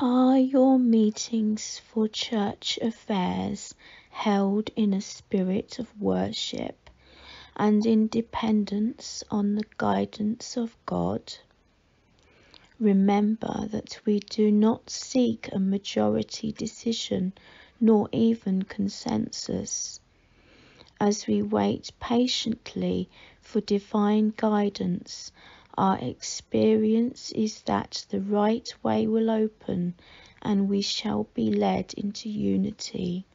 Are your meetings for church affairs held in a spirit of worship and in dependence on the guidance of God? Remember that we do not seek a majority decision nor even consensus. As we wait patiently for divine guidance, our experience is that the right way will open and we shall be led into unity.